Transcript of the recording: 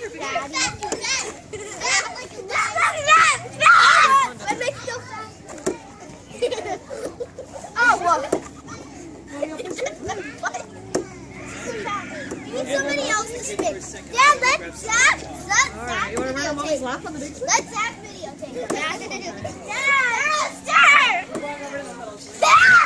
your video. Daddy. That makes so fast. Oh, whoa. You need somebody else to spin. Dad, let's Zach You want to run Mommy's lap on the big screen? Let's Zach videotape. Dad, Dad, Dad, Dad.